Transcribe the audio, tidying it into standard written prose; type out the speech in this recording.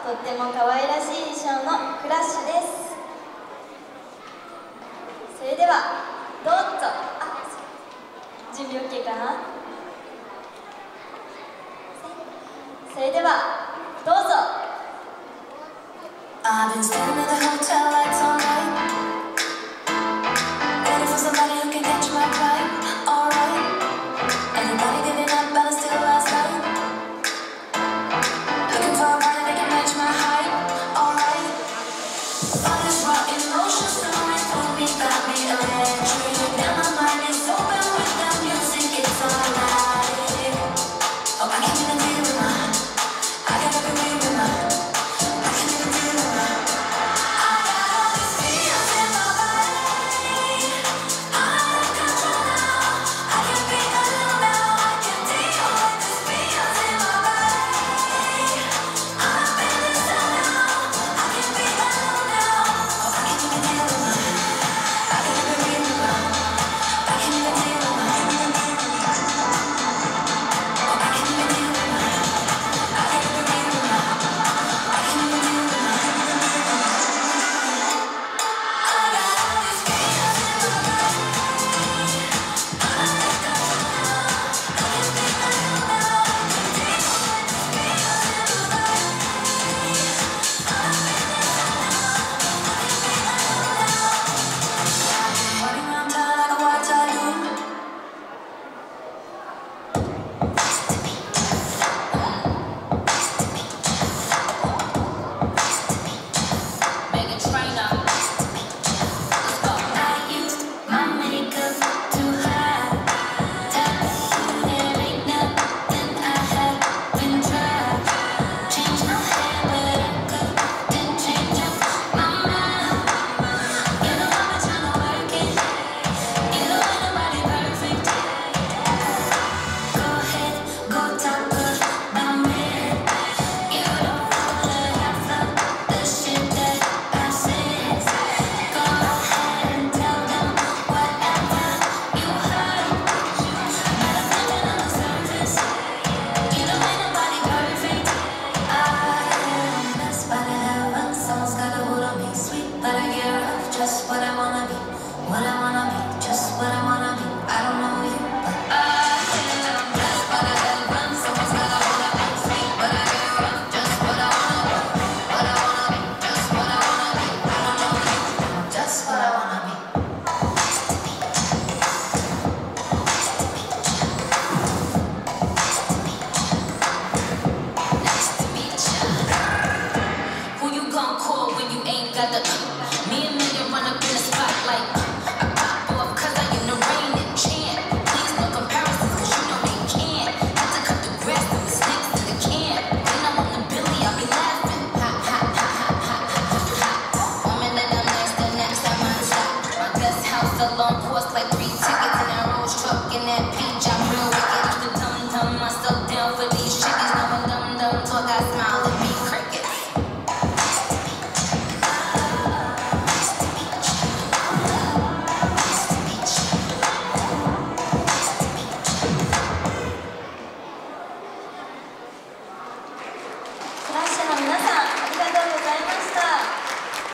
とっても可愛らしい衣装のクラッシュです。それではどうぞ。準備 OK かな。それではどうぞ。I've been standing at the hotel lights all night, waiting for somebody who can catch my vibe. Alright, anybody getting up, but it's still last night. Looking for a party that can match my height. Alright, all these raw emotions, stories pull me, got me electric. Now my mind is open with the music, it's alright. Oh, I can't even deal with mine. I can't even deal with mine. Got the